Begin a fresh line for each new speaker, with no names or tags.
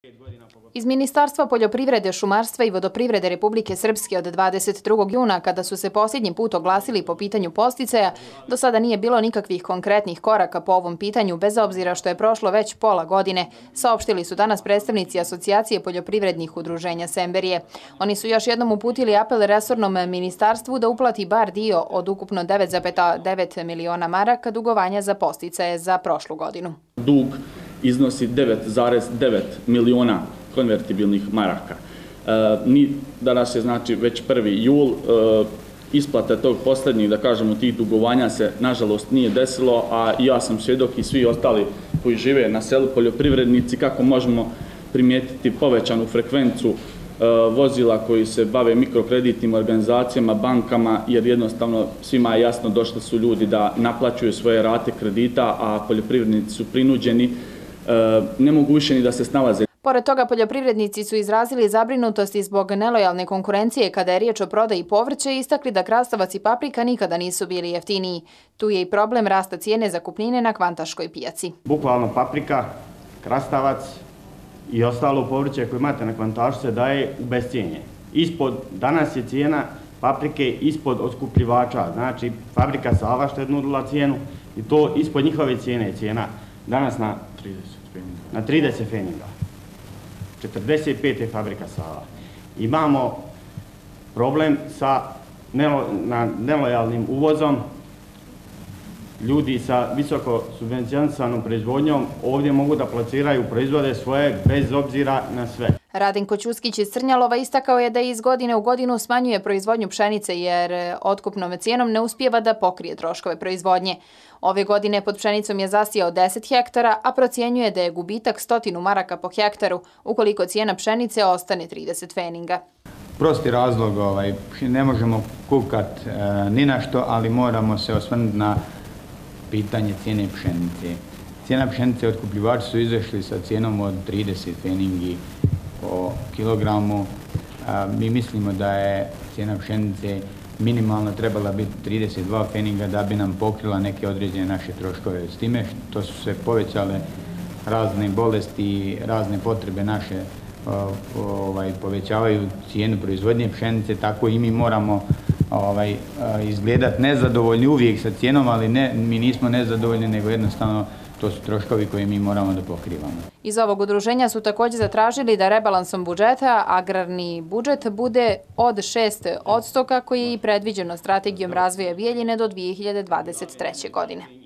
Iz Ministarstva poljoprivrede, šumarstva i vodoprivrede Republike Srpske od 22. juna, kada su se posljednji put oglasili po pitanju podsticaja, do sada nije bilo nikakvih konkretnih koraka po ovom pitanju, bez obzira što je prošlo već pola godine, saopštili su danas predstavnici Asocijacije poljoprivrednih udruženja Semberije. Oni su još jednom uputili apel resornom ministarstvu da uplati bar dio od ukupno 9,9 miliona maraka dugovanja za podsticaje za prošlu godinu.
Dug iznosi 9,9 miliona konvertibilnih maraka. Danas je znači već 1. jul, isplata tog posljednjih, da kažemo, tih dugovanja se nažalost nije desilo, a ja sam svjedok i svi ostali koji žive na selu, poljoprivrednici, kako možemo primijetiti povećanu frekvencu vozila koji se bave mikrokreditnim organizacijama, bankama, jer jednostavno svima je jasno došli su ljudi da naplaćuju svoje rate kredita, a poljoprivrednici su prinuđeni, ne mogu više ni da se snalaze.
Pored toga, poljoprivrednici su izrazili zabrinutost i zbog nelojalne konkurencije kada je riječ o prodaji povrća i istakli da krastavac i paprika nikada nisu bili jeftiniji. Tu je i problem rasta cijene zakupnine na kvantaškoj pijaci.
Bukvalno paprika, krastavac i ostalo povrće koje imate na kvantašu se daje u bescijenje. Danas je cijena paprike ispod otkupljivača, znači fabrika Sava što je nudila cijenu i to ispod njihove cijene je cijena danas na 30 feninga. 45 je fabrika Sava. Imamo problem sa nelojalnim uvozom. Ljudi sa visoko subvencionisanom proizvodnjom ovdje mogu da plasiraju proizvode svoje bez obzira na sve.
Radenko Ćuskić iz Crnjalova istakao je da iz godine u godinu smanjuje proizvodnju pšenice jer otkupnom cijenom ne uspijeva da pokrije troškove proizvodnje. Ove godine pod pšenicom je zasijao 10 hektara, a procjenjuje da je gubitak 100 maraka po hektaru ukoliko cijena pšenice ostane 30 feninga.
Prosti razlog, ne možemo kukat ni na što, ali moramo se osvrnuti na pitanje cijene pšenice. Cijena pšenice otkupljivači su izašli sa cijenom od 30 feningi po kilogramu. Mi mislimo da je cijena pšenice minimalno trebala biti 32 feninga da bi nam pokrila neke određene naše troškove. S time što su se povećale razne bolesti, razne potrebe naše povećavaju cijenu proizvodnje pšenice, tako i mi moramo izgledati nezadovoljni uvijek sa cijenom, ali mi nismo nezadovoljni, nego jednostavno to su troškovi koje mi moramo da pokrivamo.
Iz ovog udruženja su također zatražili da rebalansom budžeta agrarni budžet bude od 6% kako je i predviđeno strategijom razvoja Bijeljine do 2023. godine.